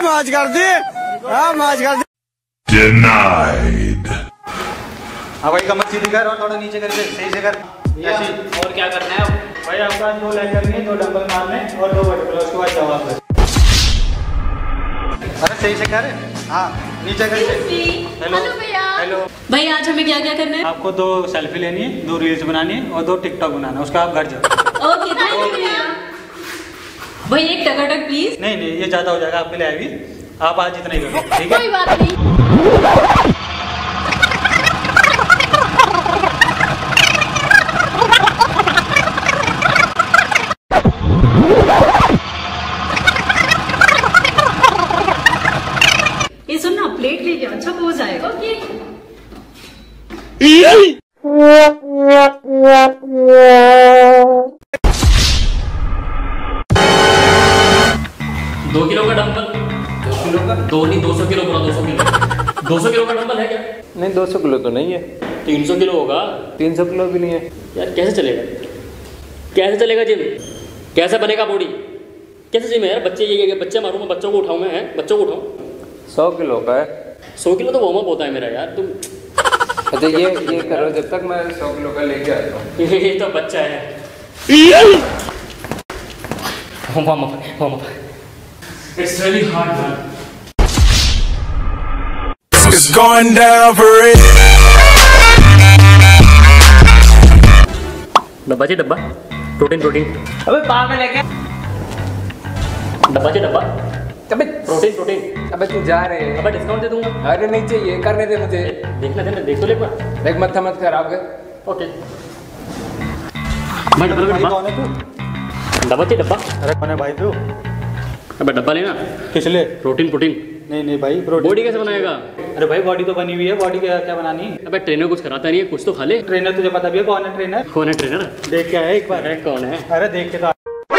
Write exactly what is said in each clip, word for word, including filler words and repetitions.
मौज कर दी, हाँ मौज कर दी। Denied. हाँ भाई कमर सीधी कर और थोड़ा नीचे करके सही से कर। ऐसी और क्या करना है अब? भाई आपका दो लाइन करनी है, दो डंबल मारने और दो वर्टिकल, उसके बाद जाओ आप। अरे सही से कर। हाँ नीचे करके। हेलो भैया। हेलो भाई आज हमें क्या क्या करना है? आपको दो सेल्फी लेनी है, दो रील्स बनानी है और दो टिकटॉक बनाना है, उसका आप घर जाओ। ओके थैंक यू भैया। भाई एक टकाटक प्लीज। नहीं नहीं ये ज़्यादा हो जाएगा आपके लिए अभी, आप आज इतना ही करो ठीक है। कोई बात नहीं। ये सुन ना प्लेट लेके अच्छा पोज आएगा। ओके दो किलो का डंबल। दो किलो का? दो नहीं दो सौ किलो पूरा दो सौ किलो। दो सौ किलो का डंबल है क्या? नहीं दो सौ किलो तो नहीं है। तीन सौ किलो होगा। तीन सौ किलो भी नहीं है यार कैसे चलेगा? कैसे चलेगा जिम? कैसे बनेगा बॉडी? कैसे जिम है यार? बच्चे ये बच्चे मारूंगा, बच्चों को उठाऊं मैं, है बच्चों को उठाऊं। सौ किलो का है। सौ किलो तो वार्म अप होता है मेरा यार। तुम अच्छा ये ये करो जब तक मैं सौ किलो का लेके आता हूँ। ये तो बच्चा है। Warm up warm up. It's really hard man. It's going down for it. डब्बा जी डब्बा, प्रोटीन प्रोटीन। अबे पागल है क्या? डब्बा जी डब्बा, अबे प्रोटीन प्रोटीन। अबे तू जा रहे है। अबे डिस्काउंट दे दूंगा। अरे नहीं चाहिए, करने दे मुझे। देखना देना देख तो ले एक बार। देख मत मत खराब कर। ओके मैं डब्बा भाई डब्बा कौन है तू? डब्बा जी डब्बा। अरे कौन है भाई तू? अबे डब्बा लेना। किस लिए? Protein protein. नहीं नहीं भाई प्रोटीन। बॉडी कैसे बनाएगा? अरे भाई बॉडी तो बनी हुई है, बॉडी क्या क्या बनानी है? अबे ट्रेनर कुछ कराता नहीं है, कुछ तो खा ले। ट्रेनर तुझे पता भी है कौन है ट्रेनर? कौन है ट्रेनर? देख के आया एक बार। अरे कौन है? अरे देख के तो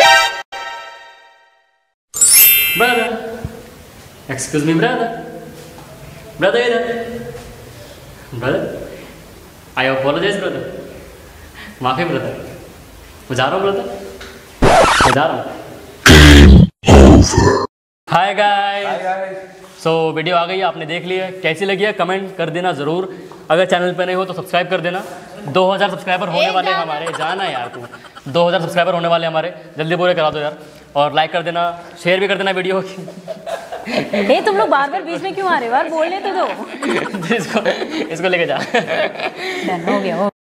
brother excuse me brother brother इधर ब्रदर आई अपोलोजाइज ब्रदर, माफी ब्रदर, मैं जा रहा हूँ ब्रदर, मैं जा रहा हूँ। हाय गाइस, सो वीडियो आ गई है, आपने देख लिया, कैसी लगी है कमेंट कर देना ज़रूर। अगर चैनल पे नहीं हो तो सब्सक्राइब कर देना। दो हज़ार सब्सक्राइबर होने वाले हैं हमारे, जाना है यार तू। दो हज़ार सब्सक्राइबर होने वाले हमारे, जल्दी पूरे करा दो यार। और लाइक कर देना, शेयर भी कर देना वीडियो। ए, तुम लोग बार बार बीच में क्यों आ रहे हो यार? बोलने तो दो। इसको इसको लेके जा। डन हो गया।